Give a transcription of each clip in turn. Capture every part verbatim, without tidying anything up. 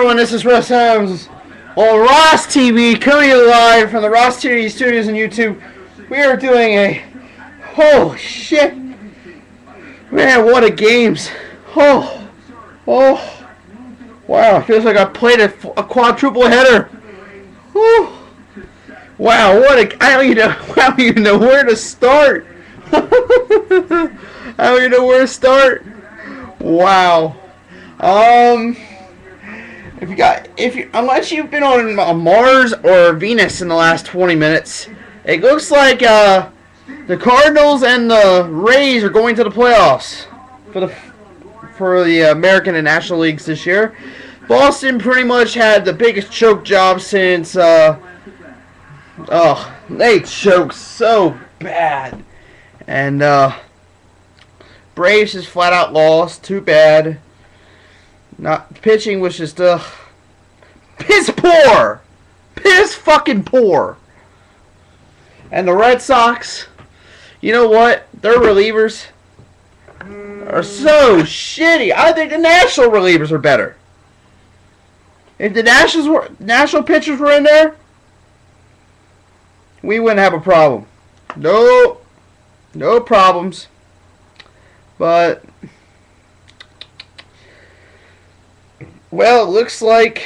everyone, this is Rosstv on Rosstv, coming to you live from the Rosstv studios on YouTube. We are doing a, oh shit, man, what a games. Oh, oh, wow, it feels like I played a, a quadruple header. Whew. Wow, what a, I don't even know, I don't even know where to start. I don't even know where to start. Wow. Um, if you got, if you, unless you've been on uh, Mars or Venus in the last twenty minutes, it looks like uh, the Cardinals and the Rays are going to the playoffs for the for the American and National Leagues this year. Boston pretty much had the biggest choke job since, uh, oh, they choked so bad, and uh, Braves just flat out lost. Too bad. Not pitching was just uh piss poor, piss fucking poor. And the Red Sox, you know what? Their relievers are so shitty. I think the national relievers are better. If the nationals were national pitchers were in there, we wouldn't have a problem. No, no problems. But well, it looks like,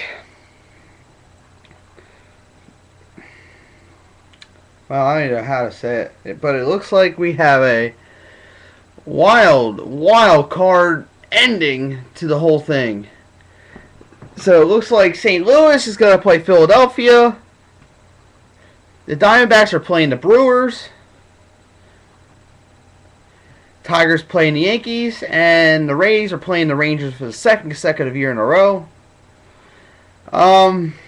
well, I don't know how to say it, but it looks like we have a wild, wild card ending to the whole thing. So it looks like Saint Louis is going to play Philadelphia. The Diamondbacks are playing the Brewers. Tigers playing the Yankees, and the Rays are playing the Rangers for the second consecutive year in a row. Um,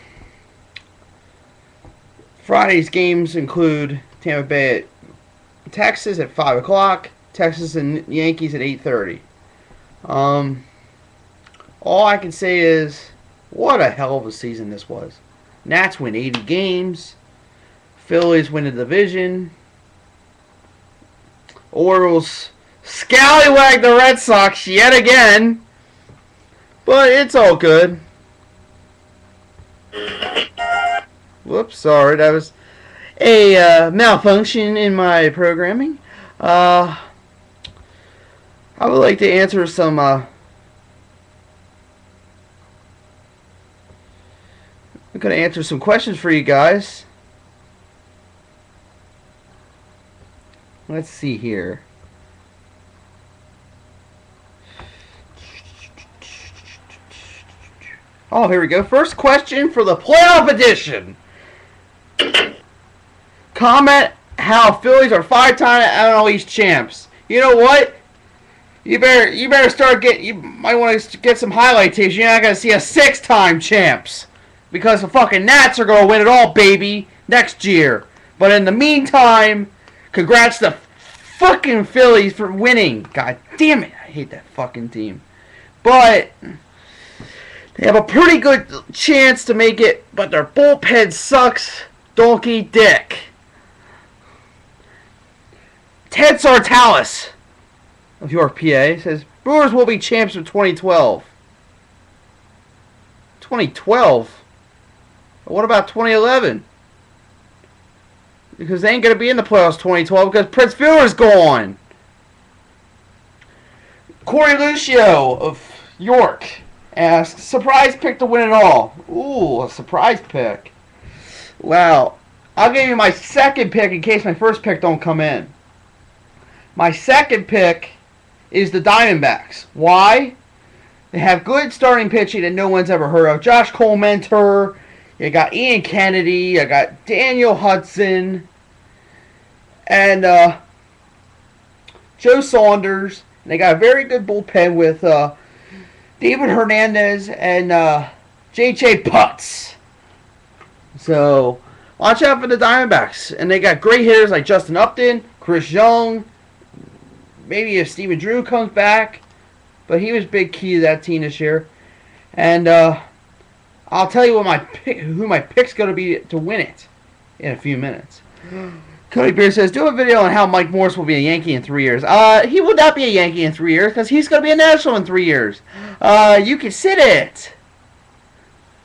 Friday's games include Tampa Bay at Texas at five o'clock, Texas and Yankees at eight thirty. Um, all I can say is, what a hell of a season this was. Nats win eighty games. Phillies win the division. Orioles scallywag the Red Sox yet again, but it's all good. Whoops, sorry, that was a uh, malfunction in my programming. Uh, I would like to answer some uh, I'm going to answer some questions for you guys. Let's see here. Oh, here we go. First question for the playoff edition. Comment how Phillies are five-time N L East champs. You know what? You better you better start getting. You might want to get some highlight tapes. You're not gonna see a six-time champs because the fucking Nats are gonna win it all, baby, next year. But in the meantime, congrats to fucking Phillies for winning. God damn it, I hate that fucking team. But they have a pretty good chance to make it, but their bullpen sucks donkey dick. Ted Sartalis of York, P A says, Brewers will be champs of twenty twelve. twenty twelve? What about twenty eleven? Because they ain't going to be in the playoffs twenty twelve because Prince Fielder's gone. Corey Lucio of York asks, surprise pick to win it all. Ooh, a surprise pick. Wow. I'll give you my second pick in case my first pick don't come in. My second pick is the Diamondbacks. Why? They have good starting pitching that no one's ever heard of. Josh Colementor. You got Ian Kennedy. I got Daniel Hudson. And uh, Joe Saunders. And they got a very good bullpen with uh, David Hernandez and uh, J J Putz. So, watch out for the Diamondbacks. And they got great hitters like Justin Upton, Chris Young. Maybe if Steven Drew comes back. But he was big key to that team this year. And uh, I'll tell you what my pick, who my pick's going to be to win it in a few minutes. Cody Beer says, do a video on how Mike Morse will be a Yankee in three years. Uh, he will not be a Yankee in three years because he's going to be a National in three years. Uh, you can sit it.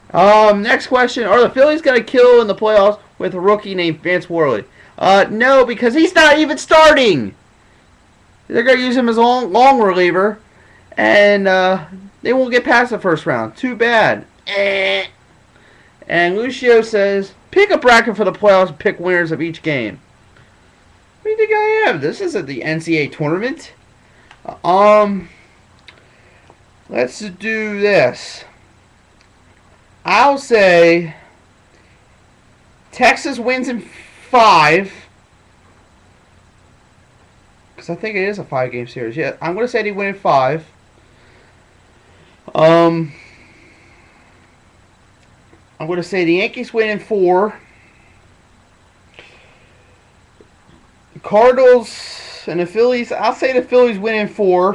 Um, next question. Are the Phillies going to kill in the playoffs with a rookie named Vance Worley? Uh, no, because he's not even starting. They're going to use him as a long, long reliever, and uh, they won't get past the first round. Too bad. Eh. And Lucio says, pick a bracket for the playoffs and pick winners of each game. What do you think I am? This isn't the N C double A tournament. Um, let's do this. I'll say Texas wins in five. Because I think it is a five-game series. Yeah, I'm going to say they win in five. Um, I'm going to say the Yankees win in four. The Cardinals and the Phillies, I'll say the Phillies win in four.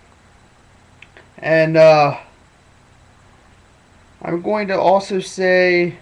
And uh, I'm going to also say...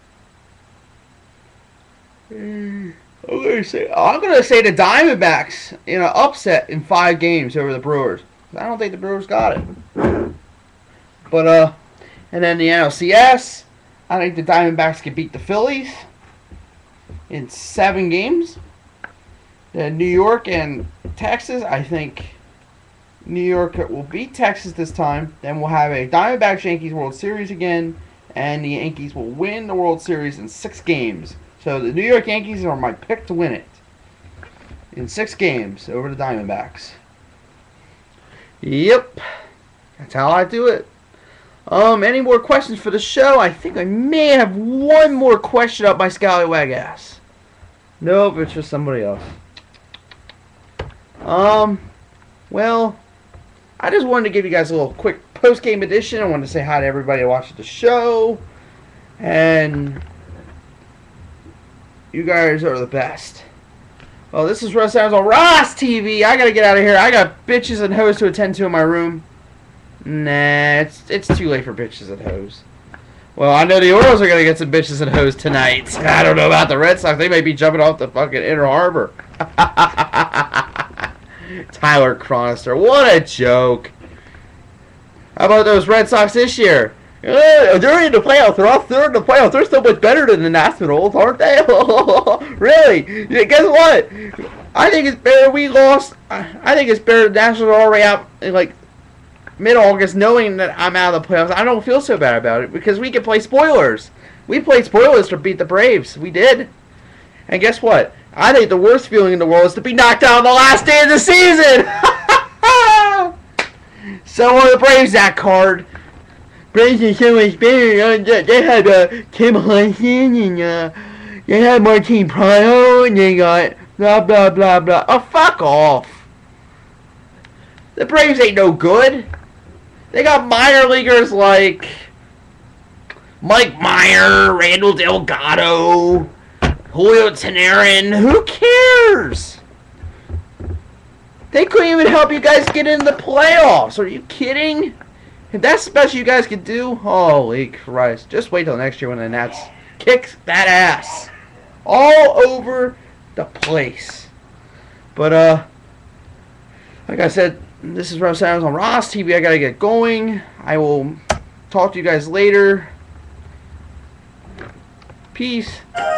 I'm going to say I'm going to say the Diamondbacks in an upset in five games over the Brewers. I don't think the Brewers got it. But uh, and then the N L C S, I think the Diamondbacks can beat the Phillies in seven games. Then New York and Texas, I think New York will beat Texas this time. Then we'll have a Diamondbacks-Yankees World Series again, and the Yankees will win the World Series in six games. So the New York Yankees are my pick to win it in six games over the Diamondbacks. Yep, that's how I do it. Um, any more questions for the show? I think I may have one more question up my scallywag ass. Nope, it's just somebody else. Um, well, I just wanted to give you guys a little quick post-game edition. I wanted to say hi to everybody watching the show, and you guys are the best. Well, this is Rosstv on Rosstv. I gotta get out of here. I got bitches and hoes to attend to in my room. Nah, it's it's too late for bitches and hoes. Well, I know the Orioles are gonna get some bitches and hoes tonight. I don't know about the Red Sox. They may be jumping off the fucking Inner Harbor. Tyler Chronister, what a joke. How about those Red Sox this year? Uh, they're in the playoffs. They're all third in the playoffs. They're so much better than the Nationals, aren't they? Really? Yeah, guess what? I think it's better we lost. I think it's better the Nationals are already out in like mid-August, knowing that I'm out of the playoffs. I don't feel so bad about it because we can play spoilers. We played spoilers to beat the Braves. We did. And guess what? I think the worst feeling in the world is to be knocked out on the last day of the season. So are the Braves that card. Braves are so much better. They had uh, Tim Hudson and uh, they had Martin Prado and they got blah blah blah blah. Oh, fuck off. The Braves ain't no good. They got minor leaguers like Mike Meyer, Randall Delgado, Julio Tenarin. Who cares? They couldn't even help you guys get in the playoffs. Are you kidding? If that's the best you guys could do, holy Christ. Just wait till next year when the Nats kick that ass all over the place. But, uh, like I said, this is Rosstv on Rosstv. I gotta get going. I will talk to you guys later. Peace.